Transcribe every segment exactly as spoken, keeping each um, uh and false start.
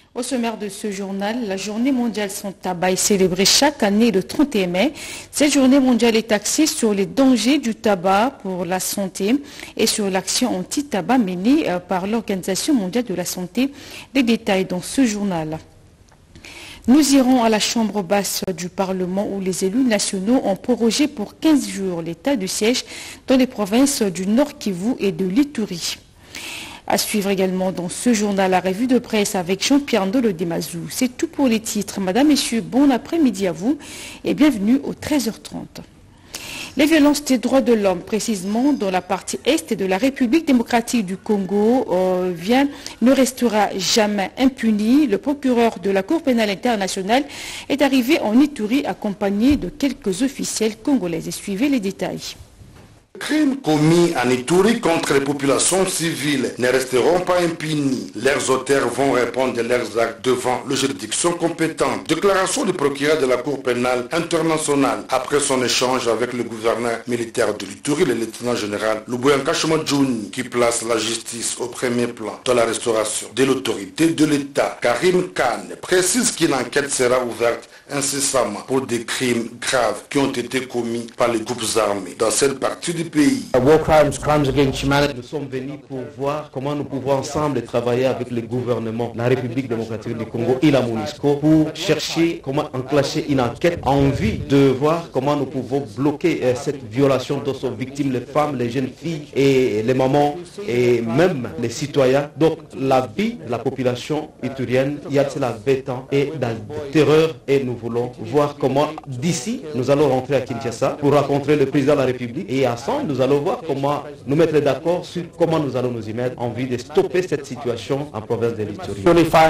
Au sommaire de ce journal, la journée mondiale sans tabac est célébrée chaque année le trente et un mai. Cette journée mondiale est axée sur les dangers du tabac pour la santé et sur l'action anti-tabac menée par l'Organisation mondiale de la santé. Les détails dans ce journal. Nous irons à la chambre basse du Parlement où les élus nationaux ont prorogé pour quinze jours l'état de siège dans les provinces du Nord Kivu et de l'Ituri. À suivre également dans ce journal la revue de presse avec Jean-Pierre Ndolo Demazou. C'est tout pour les titres. Madame, Messieurs, bon après-midi à vous et bienvenue au treize heures trente. Les violences des droits de l'homme, précisément dans la partie est de la République démocratique du Congo, euh, vient, ne restera jamais impuni. Le procureur de la Cour pénale internationale est arrivé en Ituri accompagné de quelques officiels congolais. Et suivez les détails. Les crimes commis en Ituri contre les populations civiles ne resteront pas impunis. Leurs auteurs vont répondre de leurs actes devant les juridictions compétentes. Déclaration du procureur de la Cour pénale internationale après son échange avec le gouverneur militaire de l'Ituri, le lieutenant-général Luboyanka Shomodjouni, qui place la justice au premier plan dans la restauration de l'autorité de l'État. Karim Khan précise qu'une enquête sera ouverte incessamment pour des crimes graves qui ont été commis par les groupes armés dans cette partie du pays. War crimes, crimes against humanity. Nous sommes venus pour voir comment nous pouvons ensemble travailler avec le gouvernement, la République démocratique du Congo et la MONUSCO pour chercher comment enclencher une enquête en vue de voir comment nous pouvons bloquer euh, cette violation dont sont victimes les femmes, les jeunes filles et les mamans et même les citoyens. Donc la vie de la population iturienne, il y a de cela vingt ans et dans la terreur et nous voulons voir comment d'ici nous allons rentrer à Kinshasa pour rencontrer le président de la République et à son nous allons voir comment nous mettre d'accord sur comment nous allons nous y mettre en vue de stopper cette situation en province de l'Ituri.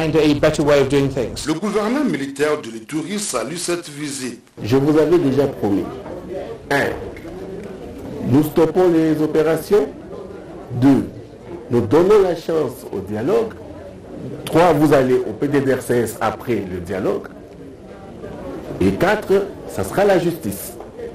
Le gouverneur militaire de l'Ituri salue cette visite. Je vous avais déjà promis. un. Nous stoppons les opérations. deux. Nous donnons la chance au dialogue. trois. Vous allez au P D D R C S après le dialogue. Et quatre. Ça sera la justice.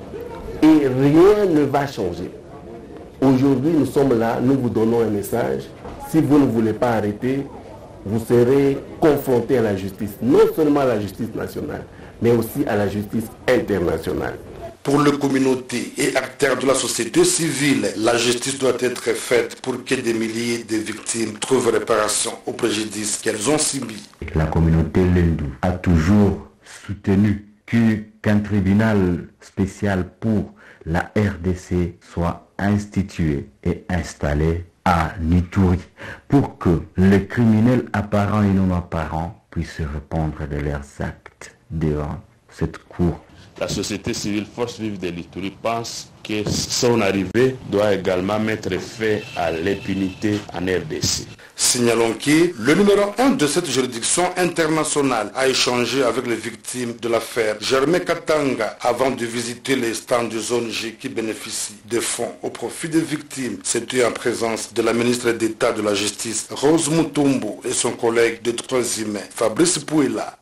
Et rien ne va changer. Aujourd'hui, nous sommes là, nous vous donnons un message. Si vous ne voulez pas arrêter, vous serez confrontés à la justice. Non seulement à la justice nationale, mais aussi à la justice internationale. Pour les communautés et acteurs de la société civile, la justice doit être faite pour que des milliers de victimes trouvent réparation au préjudice qu'elles ont subi. La communauté Lendu a toujours soutenu qu'un tribunal spécial pour la R D C soit institué et installé à Ituri pour que les criminels apparents et non apparents puissent répondre de leurs actes devant cette cour. La société civile Force Vive de l'Ituri pense que son arrivée doit également mettre fin à l'impunité en R D C. Signalons que le numéro un de cette juridiction internationale a échangé avec les victimes de l'affaire Germain Katanga avant de visiter les stands de zone G qui bénéficient de fonds au profit des victimes. C'était en présence de la ministre d'État de la Justice Rose Mutombo et son collègue de droits humains Fabrice Pouela.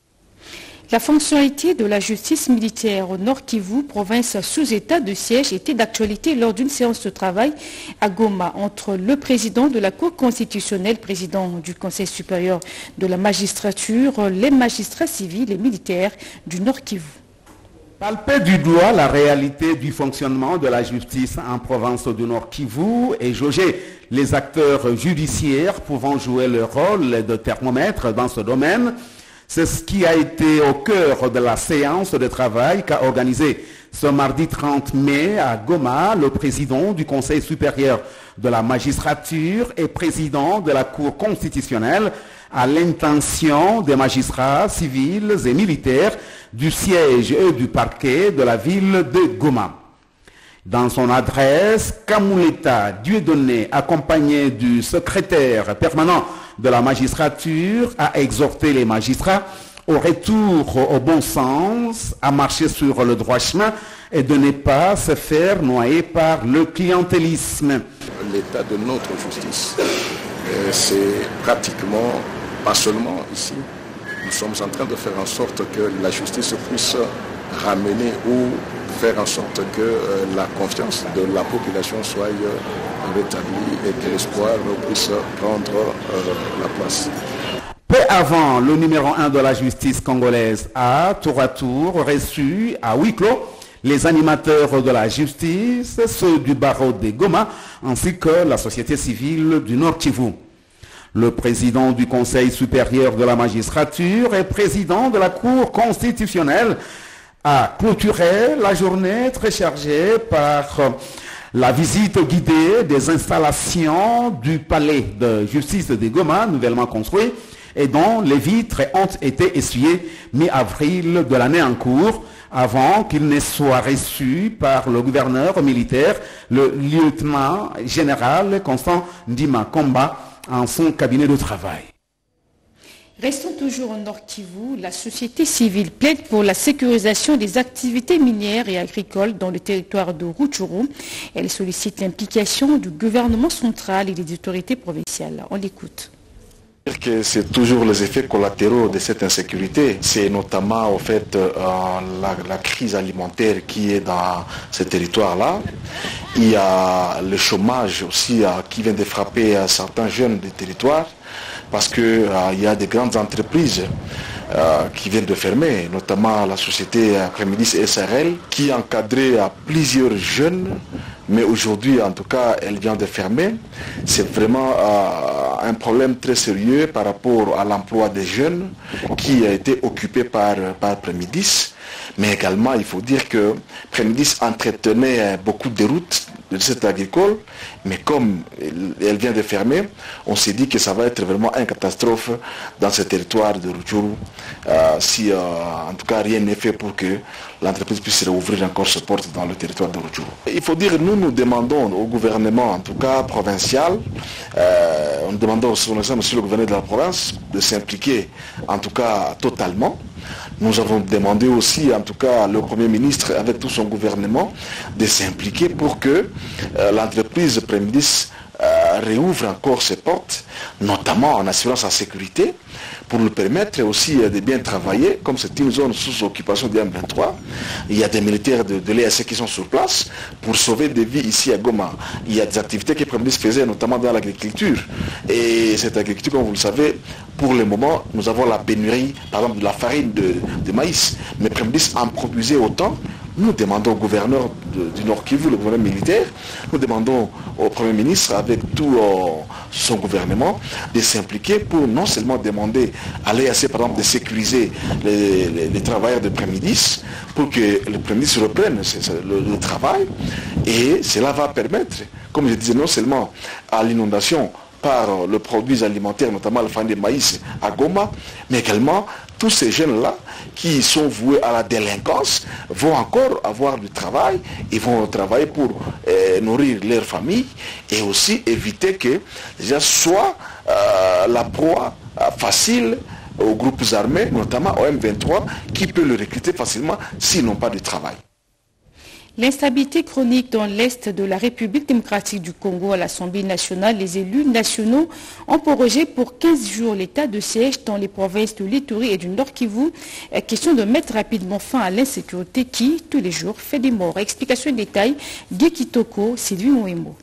La fonctionnalité de la justice militaire au Nord Kivu, province sous état de siège, était d'actualité lors d'une séance de travail à Goma entre le président de la Cour constitutionnelle, président du Conseil supérieur de la magistrature, les magistrats civils et militaires du Nord Kivu. Palper du doigt la réalité du fonctionnement de la justice en province du Nord Kivu et jauger les acteurs judiciaires pouvant jouer leur rôle de thermomètre dans ce domaine. C'est ce qui a été au cœur de la séance de travail qu'a organisé ce mardi trente mai à Goma le président du Conseil supérieur de la magistrature et président de la Cour constitutionnelle à l'intention des magistrats civils et militaires du siège et du parquet de la ville de Goma. Dans son adresse, Kamuleta Dieudonné, accompagné du secrétaire permanent de la magistrature, a exhorté les magistrats au retour au bon sens, à marcher sur le droit chemin et de ne pas se faire noyer par le clientélisme. L'état de notre justice, c'est pratiquement, pas seulement ici, nous sommes en train de faire en sorte que la justice puisse ramener ou faire en sorte que euh, la confiance de la population soit euh, rétablie et que l'espoir puisse prendre euh, la place. Peu avant, le numéro un de la justice congolaise a, tour à tour, reçu à huis clos les animateurs de la justice, ceux du barreau de Goma, ainsi que la société civile du Nord Kivu. Le président du Conseil supérieur de la magistrature et président de la Cour constitutionnelle a clôturé la journée très chargée par la visite guidée des installations du palais de justice de Goma, nouvellement construit, et dont les vitres ont été essuyées mi-avril de l'année en cours, avant qu'il ne soit reçu par le gouverneur militaire, le lieutenant général Constant Ndima Komba, en son cabinet de travail. Restons toujours au Nord Kivu. La société civile plaide pour la sécurisation des activités minières et agricoles dans le territoire de Rutshuru. Elle sollicite l'implication du gouvernement central et des autorités provinciales. On l'écoute. Que c'est toujours les effets collatéraux de cette insécurité. C'est notamment au fait euh, la, la crise alimentaire qui est dans ce territoire-là. Il y a le chômage aussi euh, qui vient de frapper euh, certains jeunes du territoire parce qu'il euh, y a des grandes entreprises euh, qui viennent de fermer, notamment la société euh, Prémidis S R L qui encadrait euh, plusieurs jeunes, mais aujourd'hui en tout cas elle vient de fermer. C'est vraiment euh, un problème très sérieux par rapport à l'emploi des jeunes qui a été occupé par, par Prémidis. Mais également, il faut dire que Prémidis entretenait beaucoup de routes de cette agricole, mais comme elle vient de fermer, on s'est dit que ça va être vraiment une catastrophe dans ce territoire de Rutshuru, euh, si euh, en tout cas rien n'est fait pour que l'entreprise puisse rouvrir encore ses portes dans le territoire de Rutshuru. Il faut dire, nous nous demandons au gouvernement, en tout cas provincial, euh, nous demandons sur le gouverneur de la province de s'impliquer en tout cas totalement. Nous avons demandé aussi, en tout cas, le Premier ministre, avec tout son gouvernement, de s'impliquer pour que euh, l'entreprise Prémidis euh, réouvre encore ses portes, notamment en assurant sa sécurité, pour lui permettre aussi de bien travailler, comme c'est une zone sous occupation du M vingt-trois. Il y a des militaires de, de l'E A C qui sont sur place pour sauver des vies ici à Goma. Il y a des activités que Prémidis faisait, notamment dans l'agriculture. Et cette agriculture, comme vous le savez, pour le moment, nous avons la pénurie, par exemple, de la farine de, de maïs. Mais Prémidis en produisait autant. Nous demandons au gouverneur de, du Nord Kivu, le gouverneur militaire, nous demandons au Premier ministre, avec tout euh, son gouvernement, de s'impliquer pour non seulement demander à l'E A C, par exemple, de sécuriser les, les, les travailleurs de Prémidis, pour que le Premier ministre reprenne le, le travail, et cela va permettre, comme je disais, non seulement à l'inondation par le produit alimentaire, notamment la farine de maïs à Goma, mais également tous ces jeunes-là qui sont voués à la délinquance vont encore avoir du travail, ils vont travailler pour euh, nourrir leur famille et aussi éviter que déjà soit euh, la proie euh, facile aux groupes armés, notamment au M vingt-trois, qui peut le recruter facilement s'ils n'ont pas de travail. L'instabilité chronique dans l'Est de la République démocratique du Congo à l'Assemblée nationale, les élus nationaux ont prorogé pour quinze jours l'état de siège dans les provinces de l'Ituri et du Nord Kivu. Question de mettre rapidement fin à l'insécurité qui, tous les jours, fait des morts. Explication et détail, Guy Kitoko, Sylvie Mouemo.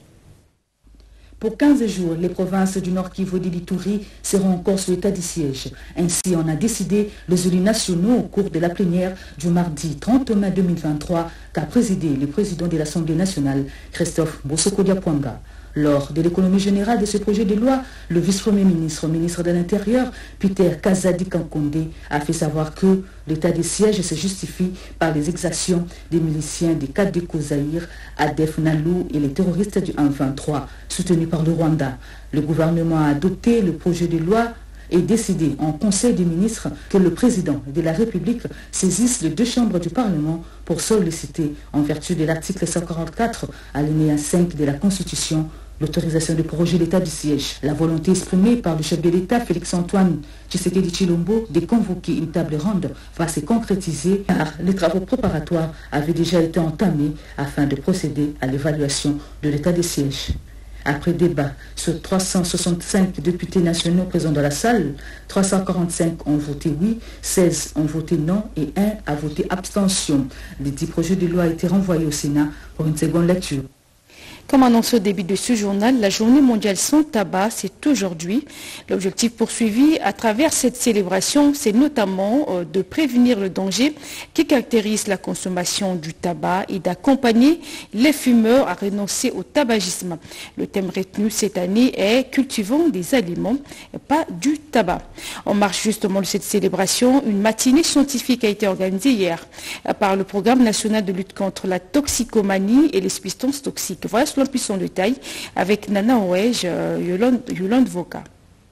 Pour quinze jours, les provinces du Nord Kivu et de l'Ituri seront encore sous l'état de siège. Ainsi, on a décidé les élus nationaux au cours de la plénière du mardi trente mai deux mille vingt-trois qu'a présidé le président de l'Assemblée nationale, Christophe Bosokodia-Pwanga. Lors de l'économie générale de ce projet de loi, le vice-premier ministre, ministre de l'Intérieur, Peter Kazadi Kankonde, a fait savoir que l'état de siège se justifie par les exactions des miliciens des Kadeko Zaïre, Adef Nalou et les terroristes du M vingt-trois, soutenus par le Rwanda. Le gouvernement a adopté le projet de loi et décidé en Conseil des ministres que le président de la République saisisse les deux chambres du Parlement pour solliciter, en vertu de l'article cent quarante-quatre, alinéa cinq de la Constitution, l'autorisation de projet d'état du siège. La volonté exprimée par le chef de l'État, Félix-Antoine Tshisekedi Tshilombo, de convoquer une table ronde va se concrétiser car les travaux préparatoires avaient déjà été entamés afin de procéder à l'évaluation de l'état du siège. Après débat sur trois cent soixante-cinq députés nationaux présents dans la salle, trois cent quarante-cinq ont voté oui, seize ont voté non et un a voté abstention. Les dix projets de loi ont été renvoyés au Sénat pour une seconde lecture. Comme annoncé au début de ce journal, la journée mondiale sans tabac, c'est aujourd'hui. L'objectif poursuivi à travers cette célébration, c'est notamment euh, de prévenir le danger qui caractérise la consommation du tabac et d'accompagner les fumeurs à renoncer au tabagisme. Le thème retenu cette année est « Cultivons des aliments, pas du tabac ». En marge justement de cette célébration, une matinée scientifique a été organisée hier par le Programme national de lutte contre la toxicomanie et les substances toxiques. Voilà cela plus en détail avec Nana Ouej, Yolande, Yolande Voka.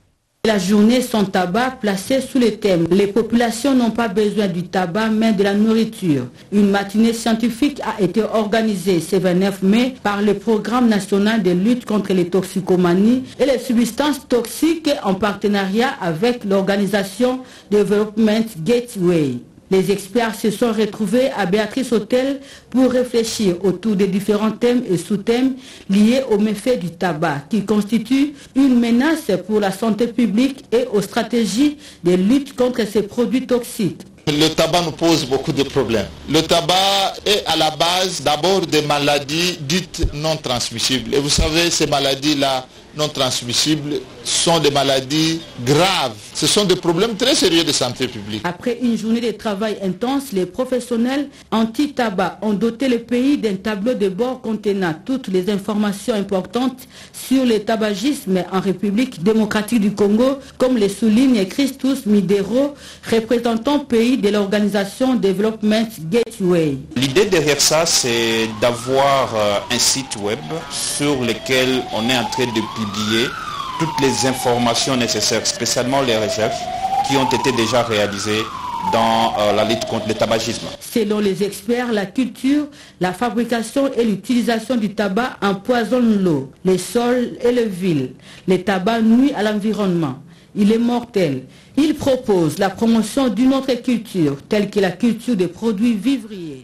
La journée sans tabac placée sous le thème « Les populations n'ont pas besoin du tabac mais de la nourriture ». Une matinée scientifique a été organisée ce vingt-neuf mai par le Programme national de lutte contre les toxicomanies et les substances toxiques en partenariat avec l'organisation Development Gateway. Les experts se sont retrouvés à Béatrice Hôtel pour réfléchir autour des différents thèmes et sous-thèmes liés aux méfaits du tabac qui constituent une menace pour la santé publique et aux stratégies de lutte contre ces produits toxiques. Le tabac nous pose beaucoup de problèmes. Le tabac est à la base d'abord des maladies dites non transmissibles. Et vous savez, ces maladies-là non transmissibles sont des maladies graves. Ce sont des problèmes très sérieux de santé publique. Après une journée de travail intense, les professionnels anti-tabac ont doté le pays d'un tableau de bord contenant toutes les informations importantes sur le tabagisme en République démocratique du Congo, comme le souligne Christus Midero, représentant pays de l'organisation Development Gateway. L'idée derrière ça, c'est d'avoir un site web sur lequel on est en train de publier toutes les informations nécessaires, spécialement les recherches qui ont été déjà réalisées dans euh, la lutte contre le tabagisme. Selon les experts, la culture, la fabrication et l'utilisation du tabac empoisonnent l'eau, les sols et les villes. Le tabac nuit à l'environnement. Il est mortel. Il propose la promotion d'une autre culture, telle que la culture des produits vivriers.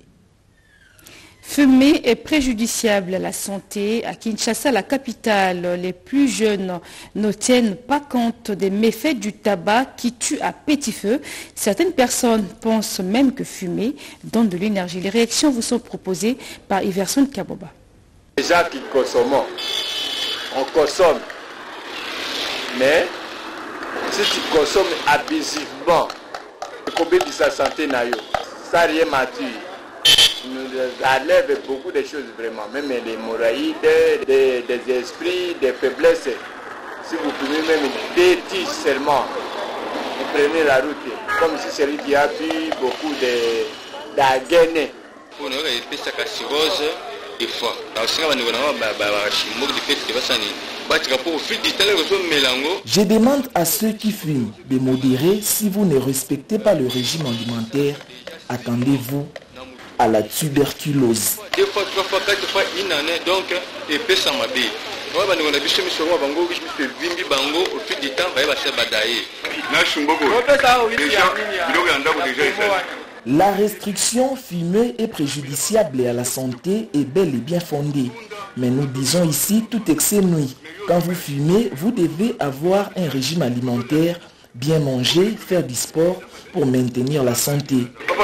Fumer est préjudiciable à la santé. À Kinshasa, la capitale, les plus jeunes ne tiennent pas compte des méfaits du tabac qui tue à petit feu. Certaines personnes pensent même que fumer donne de l'énergie. Les réactions vous sont proposées par Iverson Kaboba. Les gens qui consomment, on consomme. Mais si tu consommes abusivement, combien de sa santé n'a eu, ça rien mature. Nous enlève beaucoup de choses vraiment, même des hémorroïdes, des, des esprits, des faiblesses. Si vous pouvez même deux tiges seulement, vous prenez la route, comme si celui qui a bu beaucoup de d'agène. Pour nous, il fait sa cirrhose des foies. Je demande à ceux qui fument de modérer. Si vous ne respectez pas le régime alimentaire, attendez-vous à la tuberculose. Deux fois, trois fois, quatre fois, une année, donc, et peut s'en m'habiller. Moi, on a vu ce monsieur Bango, je me fais Vimbi Bango, au fil du temps, il va se badailler. La restriction fumée est préjudiciable à la santé et bel et bien fondée. Mais nous disons ici, tout excès nuit. Quand vous fumez, vous devez avoir un régime alimentaire, bien manger, faire du sport pour maintenir la santé.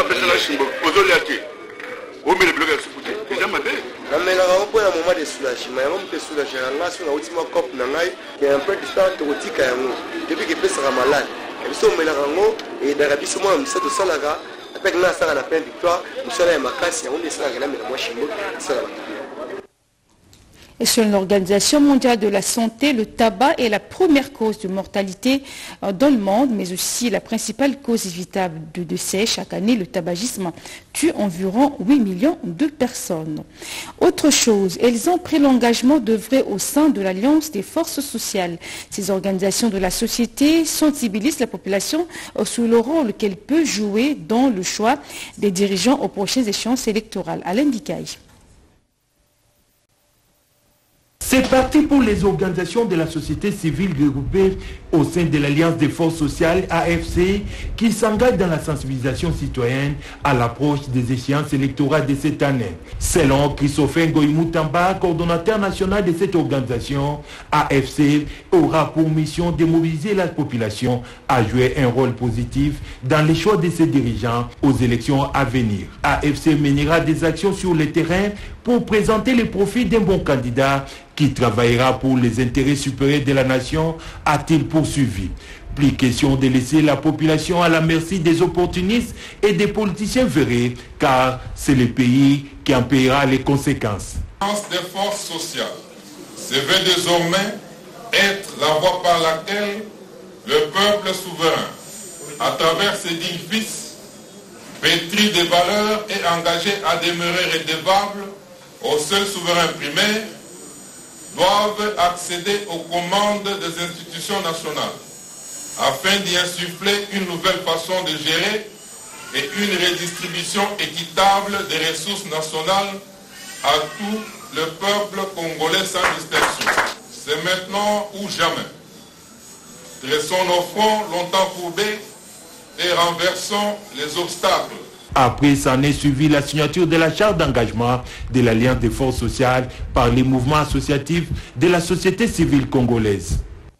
Et selon l'Organisation mondiale de la santé, le tabac est la première cause de mortalité dans le monde, mais aussi la principale cause évitable de décès. Chaque année, le tabagisme tue environ huit millions de personnes. Autre chose, elles ont pris l'engagement d'œuvrer au sein de l'Alliance des forces sociales. Ces organisations de la société sensibilisent la population sur le rôle qu'elle peut jouer dans le choix des dirigeants aux prochaines échéances électorales. Alain Dikaï. C'est parti pour les organisations de la société civile regroupées au sein de l'Alliance des forces sociales A F C qui s'engagent dans la sensibilisation citoyenne à l'approche des échéances électorales de cette année. Selon Christophe Ngoïmoutamba, coordonnateur national de cette organisation, A F C aura pour mission de mobiliser la population à jouer un rôle positif dans les choix de ses dirigeants aux élections à venir. A F C mènera des actions sur le terrain pour présenter les profils d'un bon candidat qui travaillera pour les intérêts supérieurs de la nation, a-t-il poursuivi. Plus question de laisser la population à la merci des opportunistes et des politiciens verrés, car c'est le pays qui en paiera les conséquences. Des forces sociales se veut désormais être la voie par laquelle le peuple souverain, à travers ses dignes fils, pétri des valeurs et engagé à demeurer redevable au seul souverain primaire, doivent accéder aux commandes des institutions nationales, afin d'y insuffler une nouvelle façon de gérer et une redistribution équitable des ressources nationales à tout le peuple congolais sans distinction. C'est maintenant ou jamais. Dressons nos fronts longtemps courbés et renversons les obstacles. Après, s'en est suivi la signature de la charte d'engagement de l'Alliance des forces sociales par les mouvements associatifs de la société civile congolaise.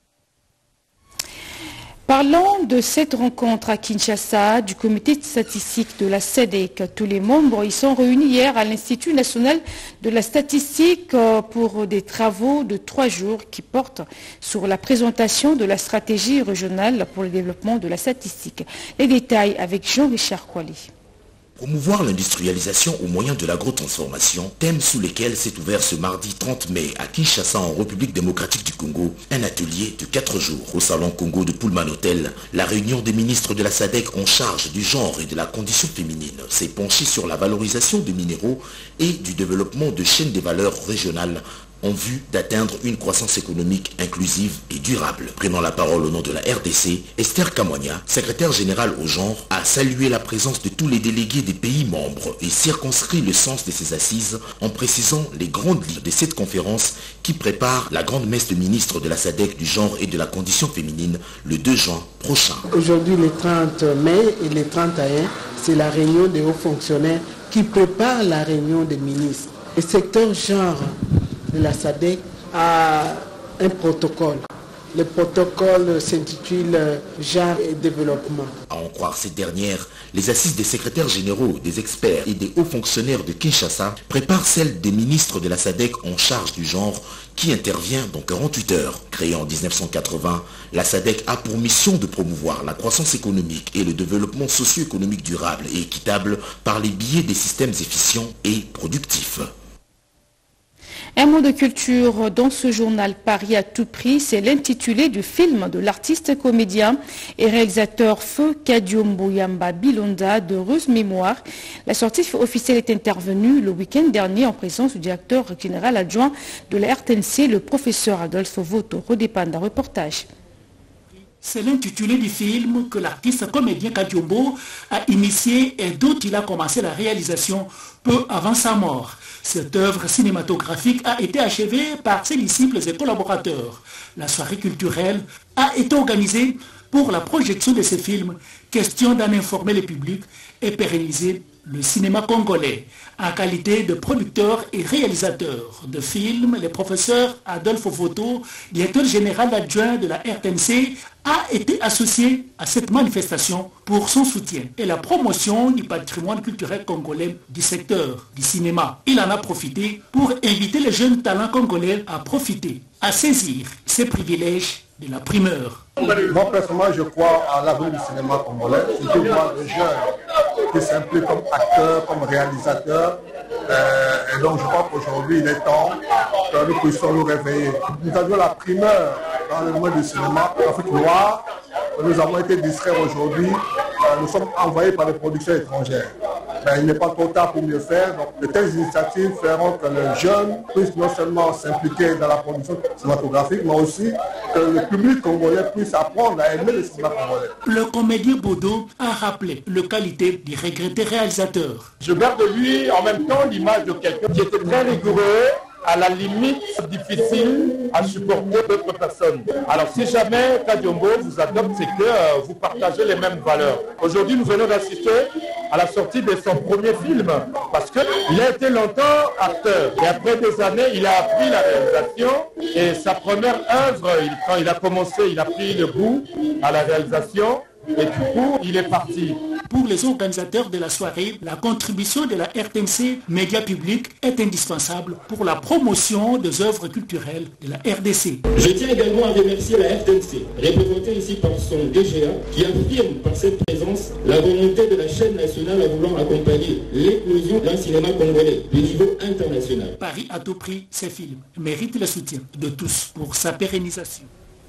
Parlons de cette rencontre à Kinshasa du comité statistique de la S A D C. Tous les membres y sont réunis hier à l'Institut national de la statistique pour des travaux de trois jours qui portent sur la présentation de la stratégie régionale pour le développement de la statistique. Les détails avec Jean-Richard Kouali. Promouvoir l'industrialisation au moyen de l'agrotransformation, thème sous lequel s'est ouvert ce mardi trente mai à Kinshasa en République démocratique du Congo, un atelier de quatre jours au Salon Congo de Pullman Hotel. La réunion des ministres de la S A D C en charge du genre et de la condition féminine s'est penchée sur la valorisation des minéraux et du développement de chaînes des valeurs régionales en vue d'atteindre une croissance économique inclusive et durable. Prenant la parole au nom de la R D C, Esther Kamwanya, secrétaire générale au genre, a salué la présence de tous les délégués des pays membres et circonscrit le sens de ces assises en précisant les grandes lignes de cette conférence qui prépare la grande messe de ministres de la S A D C du genre et de la condition féminine le deux juin prochain. Aujourd'hui, le trente mai et le trente et un, c'est la réunion des hauts fonctionnaires qui prépare la réunion des ministres. Le secteur genre de la S A D C a un protocole. Le protocole s'intitule Genre et développement. À en croire cette dernière, les assises des secrétaires généraux, des experts et des hauts fonctionnaires de Kinshasa préparent celles des ministres de la S A D C en charge du genre qui intervient dans quarante-huit heures. Créée en mille neuf cent quatre-vingts, la S A D C a pour mission de promouvoir la croissance économique et le développement socio-économique durable et équitable par les biais des systèmes efficients et productifs. Un mot de culture dans ce journal Paris à tout prix, c'est l'intitulé du film de l'artiste comédien et réalisateur Feu Kadiombo Yamba Bilonda d'heureuse mémoire. La sortie officielle est intervenue le week-end dernier en présence du directeur général adjoint de la R T N C, le professeur Adolphe Voto. Redépanda, reportage. C'est l'intitulé du film que l'artiste comédien Kadiombo a initié et dont il a commencé la réalisation peu avant sa mort. Cette œuvre cinématographique a été achevée par ses disciples et collaborateurs. La soirée culturelle a été organisée pour la projection de ces films, question d'en informer le public et pérenniser le cinéma congolais. En qualité de producteur et réalisateur de films, le professeur Adolphe Voto, directeur général adjoint de la R T N C, a été associé à cette manifestation pour son soutien et la promotion du patrimoine culturel congolais du secteur du cinéma. Il en a profité pour inviter les jeunes talents congolais à profiter, à saisir ces privilèges de la primeur. Moi, personnellement, je crois à l'avenir du cinéma congolais. Surtout moi, le jeune qui s'implique comme acteur, comme réalisateur. Euh, et donc, je crois qu'aujourd'hui, il est temps que nous puissions nous réveiller. Nous avions la primeur dans le monde du cinéma. En fait, noir, nous avons été distraits aujourd'hui. Euh, nous sommes envoyés par des productions étrangères. Ben, il n'est pas trop tard pour mieux faire. Donc, de telles initiatives feront que les jeunes puissent non seulement s'impliquer dans la production cinématographique, mais aussi que le public congolais puisse apprendre à aimer le cinéma congolais. Le comédien Bodo a rappelé les qualités du regretté réalisateur. Je garde de lui en même temps l'image de quelqu'un qui était très rigoureux, à la limite difficile à supporter d'autres personnes. Alors si jamais Kadiombo vous adopte, c'est que euh, vous partagez les mêmes valeurs. Aujourd'hui, nous venons d'assister à la sortie de son premier film, parce qu'il a été longtemps acteur. Et après des années, il a appris la réalisation. Et sa première œuvre, il, quand il a commencé, il a pris le goût à la réalisation. Et du coup, il est parti. Pour les organisateurs de la soirée, la contribution de la R T N C Média Public est indispensable pour la promotion des œuvres culturelles de la R D C. Je tiens également à remercier la R T N C, représentée ici par son D G A, qui affirme par cette présence la volonté de la chaîne nationale à vouloir accompagner l'éclosion d'un cinéma congolais de niveau international. Paris à tout prix, ces films méritent le soutien de tous pour sa pérennisation.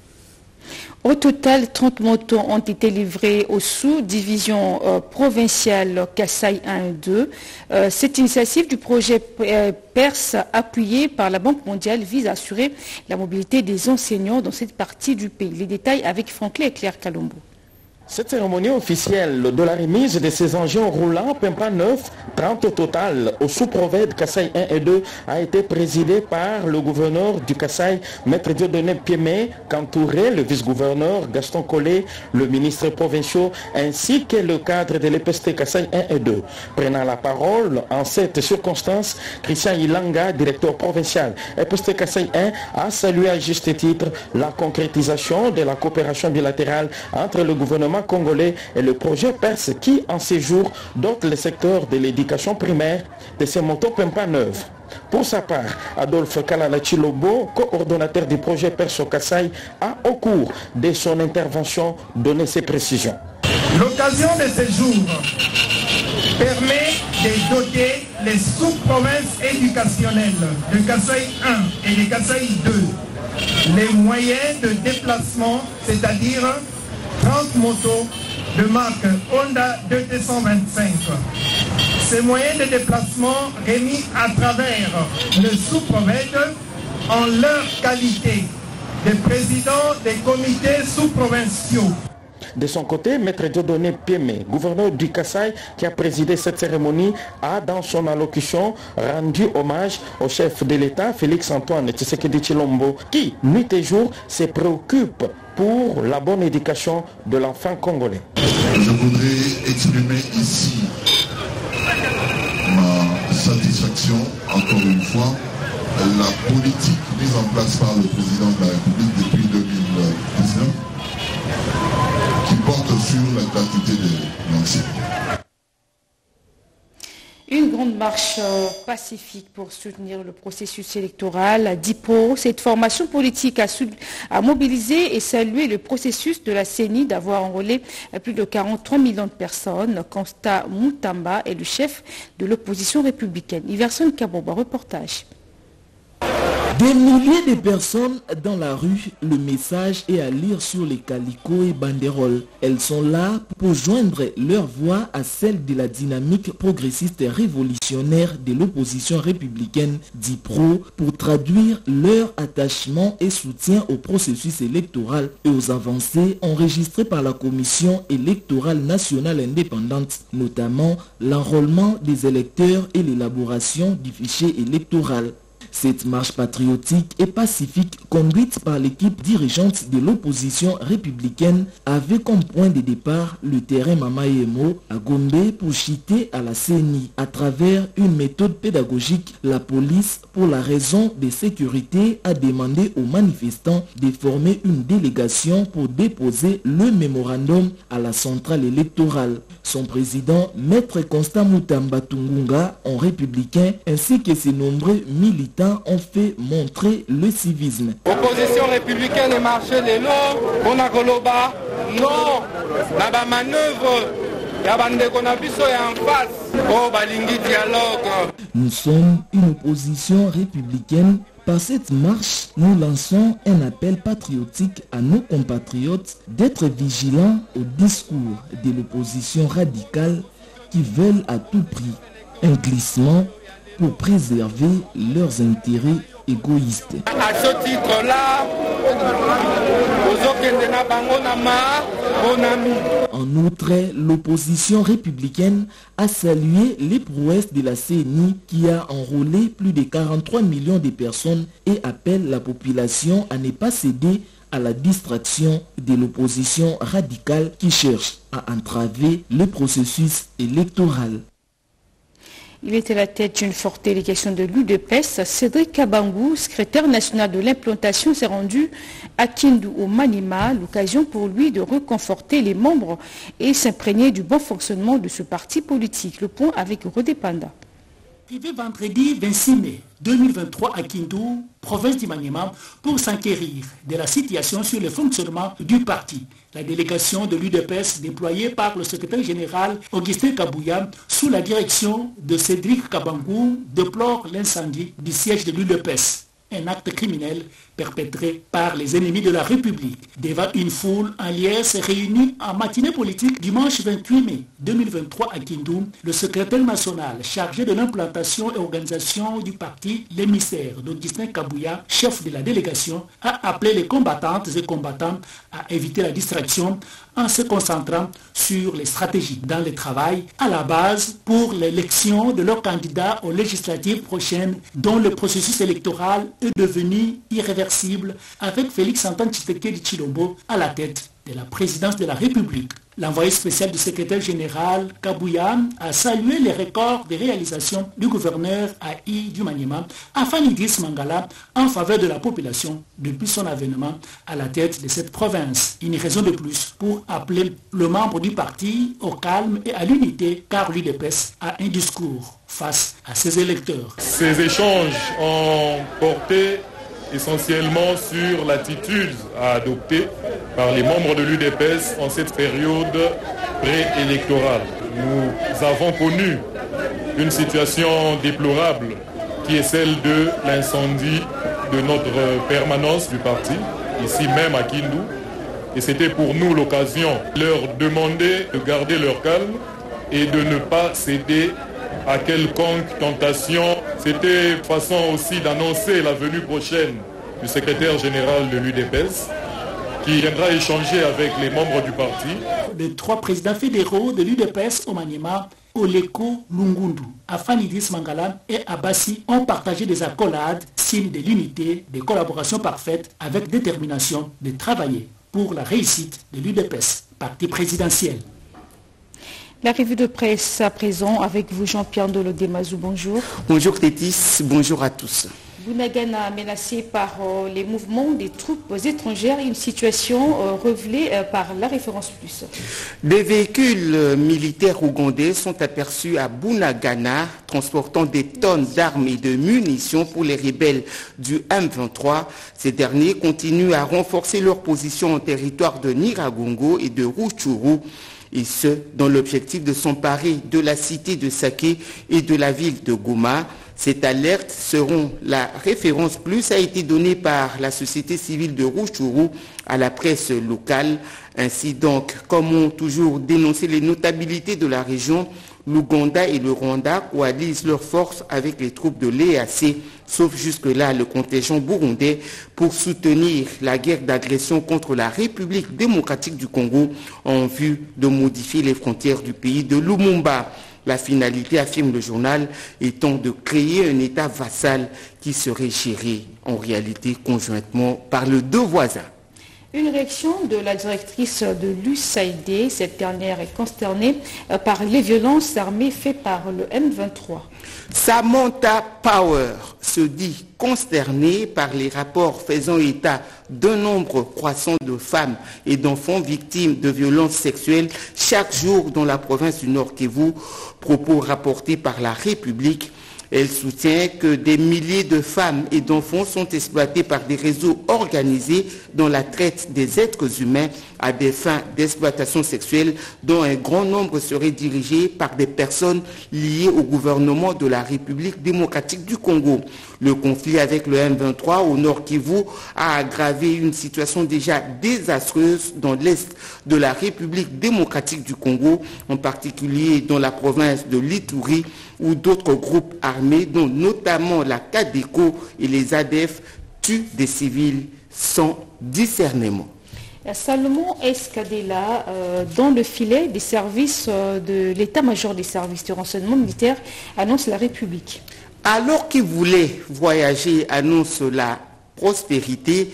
Au total, trente motos ont été livrées aux sous-divisions euh, provinciales Kasaï un et deux. Euh, cette initiative du projet euh, Perse, appuyée par la Banque mondiale, vise à assurer la mobilité des enseignants dans cette partie du pays. Les détails avec Franklin et Claire Calombo. Cette cérémonie officielle de la remise de ces engins roulants Pempa neuf, trente au total, au sous-province de Kasaï un et deux, a été présidée par le gouverneur du Kasaï, Maître Dieudonné Piémé, qu'entourait le vice-gouverneur Gaston Collet, le ministre provincial, ainsi que le cadre de l'E P S T Kasaï un et deux. Prenant la parole en cette circonstance, Christian Ilanga, directeur provincial E P S T Kasaï un, a salué à juste titre la concrétisation de la coopération bilatérale entre le gouvernement congolais et le projet Perse qui, en ces jours, dote le secteur de l'éducation primaire de ces motos Pempa neuves. Pour sa part, Adolphe Kalala-Chilobo, coordonnateur du projet Perse au Kasaï, a, au cours de son intervention, donné ses précisions. L'occasion de ce jour permet de doter les sous-provinces éducationnelles de Kasaï un et de Kasaï deux les moyens de déplacement, c'est-à-dire trente motos de marque Honda deux cent vingt-cinq. Ces moyens de déplacement remis à travers le sous-province en leur qualité de président des comités sous-provinciaux. De son côté, Maître Dieudonné Piémé, gouverneur du Kasaï, qui a présidé cette cérémonie, a dans son allocution rendu hommage au chef de l'État, Félix-Antoine Tshisekedi Tshilombo, qui, nuit et jour, se préoccupe pour la bonne éducation de l'enfant congolais. Je voudrais exprimer ici ma satisfaction, encore une fois, la politique mise en place par le président de la République depuis deux mille dix-neuf, qui porte sur la gratuité de l'enseignant. Une grande marche pacifique pour soutenir le processus électoral à D I P O. Cette formation politique a, a mobilisé et salué le processus de la C E N I d'avoir enrôlé plus de quarante-trois millions de personnes. Constat Moutamba est le chef de l'opposition républicaine. Iverson Kaboba, reportage. Des milliers de personnes dans la rue, le message est à lire sur les calicots et banderoles. Elles sont là pour joindre leur voix à celle de la dynamique progressiste et révolutionnaire de l'opposition républicaine D I P R O pour traduire leur attachement et soutien au processus électoral et aux avancées enregistrées par la Commission électorale nationale indépendante, notamment l'enrôlement des électeurs et l'élaboration du fichier électoral. Cette marche patriotique et pacifique conduite par l'équipe dirigeante de l'opposition républicaine avait comme point de départ le terrain Mamaïemo à Gombe pour chiter à la C E N I. À travers une méthode pédagogique, la police, pour la raison de sécurité, a demandé aux manifestants de former une délégation pour déposer le mémorandum à la centrale électorale. Son président, Maître Constant Moutamba Tungunga, en républicain, ainsi que ses nombreux militants ont fait montrer le civisme. Opposition républicaine est marché les noms, on a Goloba, non, la ba manœuvre, la bande qu'on a vu en face, oh balingi dialogue. Nous sommes une opposition républicaine. Par cette marche, nous lançons un appel patriotique à nos compatriotes d'être vigilants au discours de l'opposition radicale qui veulent à tout prix un glissement pour préserver leurs intérêts égoïstes. À ce titre-là, en outre, l'opposition républicaine a salué les prouesses de la C E N I qui a enrôlé plus de quarante-trois millions de personnes et appelle la population à ne pas céder à la distraction de l'opposition radicale qui cherche à entraver le processus électoral. Il était à la tête d'une forte délégation de l'U D P S. Cédric Kabangou, secrétaire national de l'implantation, s'est rendu à Kindu au Maniema, l'occasion pour lui de reconforter les membres et s'imprégner du bon fonctionnement de ce parti politique. Le point avec Rodé Panda. Arrivé vendredi vingt-six mai deux mille vingt-trois à Kindu, province du Maniema, pour s'enquérir de la situation sur le fonctionnement du parti. La délégation de l'U D P S déployée par le secrétaire général Augustin Kabouya sous la direction de Cédric Kabangou déplore l'incendie du siège de l'U D P S. Un acte criminel perpétré par les ennemis de la République. Devant une foule en liesse réunie en matinée politique dimanche vingt-huit mai deux mille vingt-trois à Kindu, le secrétaire national chargé de l'implantation et organisation du parti, l'émissaire d'Augustin Kabouya, chef de la délégation, a appelé les combattantes et combattants à éviter la distraction en se concentrant sur les stratégies dans le travail à la base pour l'élection de leurs candidats aux législatives prochaines dont le processus électoral est devenu irréversible avec Félix Antoine Tshisekedi Tshilombo à la tête de la présidence de la République. L'envoyé spécial du secrétaire général Kabouya a salué les records de réalisation du gouverneur A I du Maniema, Afanidis Mangala, en faveur de la population depuis son avènement à la tête de cette province. Une raison de plus pour appeler le membre du parti au calme et à l'unité, car l'U D P S a un discours face à ses électeurs. Ces échanges ont porté essentiellement sur l'attitude à adopter par les membres de l'U D P S en cette période préélectorale. Nous avons connu une situation déplorable qui est celle de l'incendie de notre permanence du parti, ici même à Kindu. Et c'était pour nous l'occasion de leur demander de garder leur calme et de ne pas céder à quelconque tentation. C'était façon aussi d'annoncer la venue prochaine du secrétaire général de l'U D P S qui viendra échanger avec les membres du parti. Les trois présidents fédéraux de l'U D P S au Maniema, Oleko Lungundu, Afanidis Mangala et Abassi ont partagé des accolades, signe de l'unité, des collaborations parfaites avec détermination de travailler pour la réussite de l'U D P S, parti présidentiel. La revue de presse à présent avec vous Jean-Pierre Ndolo-Demazou, bonjour. Bonjour Tétis, bonjour à tous. Bunagana menacé par euh, les mouvements des troupes étrangères, une situation euh, révélée euh, par la référence plus. Des véhicules euh, militaires ougandais sont aperçus à Bunagana, transportant des tonnes d'armes et de munitions pour les rebelles du M vingt-trois. Ces derniers continuent à renforcer leur position en territoire de Nyiragongo et de Rutshuru, et ce, dans l'objectif de s'emparer de la cité de Sake et de la ville de Goma. Cette alerte seront la référence plus a été donnée par la société civile de Rutshuru à la presse locale. Ainsi donc, comme ont toujours dénoncé les notabilités de la région, l'Ouganda et le Rwanda coalisent leurs forces avec les troupes de l'E A C, sauf jusque-là le contingent burundais, pour soutenir la guerre d'agression contre la République démocratique du Congo en vue de modifier les frontières du pays de Lumumba. La finalité, affirme le journal, étant de créer un État vassal qui serait géré en réalité conjointement par les deux voisins. Une réaction de la directrice de l'U S A I D, cette dernière est consternée par les violences armées faites par le M vingt-trois. Samantha Power se dit consternée par les rapports faisant état d'un nombre croissant de femmes et d'enfants victimes de violences sexuelles chaque jour dans la province du Nord Kivu, propos rapportés par la République. Elle soutient que des milliers de femmes et d'enfants sont exploités par des réseaux organisés dans la traite des êtres humains à des fins d'exploitation sexuelle, dont un grand nombre seraient dirigés par des personnes liées au gouvernement de la République démocratique du Congo. Le conflit avec le M vingt-trois au Nord Kivu a aggravé une situation déjà désastreuse dans l'est de la République démocratique du Congo, en particulier dans la province de l'Ituri, où d'autres groupes armés, dont notamment la CADECO et les A D F, tuent des civils sans discernement. Salomon Escadella, euh, dans le filet des services euh, de l'état-major des services de renseignement militaire, annonce la République. Alors qu'il voulait voyager, annonce la prospérité,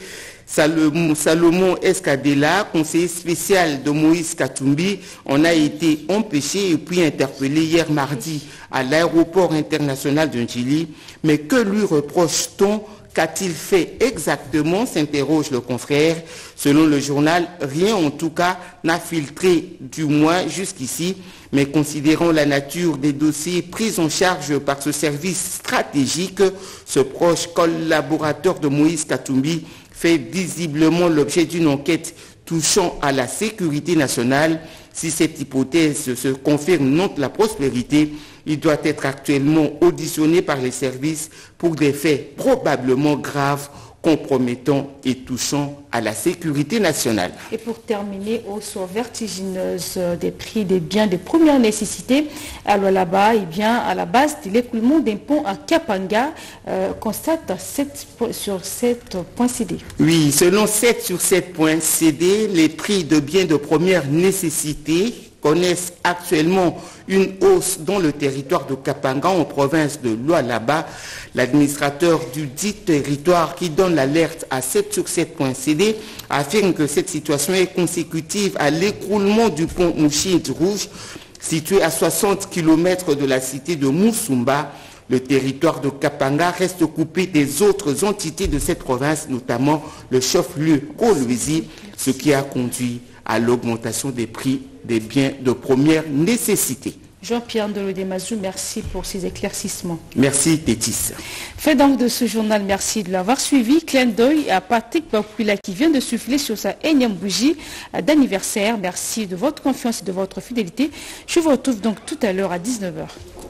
Salomon, Salomon Escadella, conseiller spécial de Moïse Katumbi, en a été empêché et puis interpellé hier mardi à l'aéroport international de Njili. Mais que lui reproche-t-on? Qu'a-t-il fait exactement, s'interroge le confrère. Selon le journal, rien en tout cas n'a filtré, du moins jusqu'ici. Mais considérant la nature des dossiers pris en charge par ce service stratégique, ce proche collaborateur de Moïse Katumbi fait visiblement l'objet d'une enquête touchant à la sécurité nationale. Si cette hypothèse se confirme non la prospérité, il doit être actuellement auditionné par les services pour des faits probablement graves, compromettants et touchant à la sécurité nationale. Et pour terminer, hausse vertigineuse des prix des biens de première nécessité à Lualaba, et bien à la base de l'écoulement d'un pont à Kapanga, euh, constate sept sur sept points C D. Oui, selon sept sur sept points C D, les prix de biens de première nécessité connaissent actuellement une hausse dans le territoire de Kapanga en province de Lualaba. L'administrateur du dit territoire qui donne l'alerte à sept sur sept points C D affirme que cette situation est consécutive à l'écroulement du pont Mouchid Rouge situé à soixante kilomètres de la cité de Moussumba. Le territoire de Kapanga reste coupé des autres entités de cette province, notamment le chef-lieu Kolwezi, ce qui a conduit à l'augmentation des prix des biens de première nécessité. Jean-Pierre Ndelodemazou, merci pour ces éclaircissements. Merci Tétis. Fait donc de ce journal, merci de l'avoir suivi. Clin d'œil à Patrick Bakula qui vient de souffler sur sa énième bougie d'anniversaire. Merci de votre confiance et de votre fidélité. Je vous retrouve donc tout à l'heure à dix-neuf heures.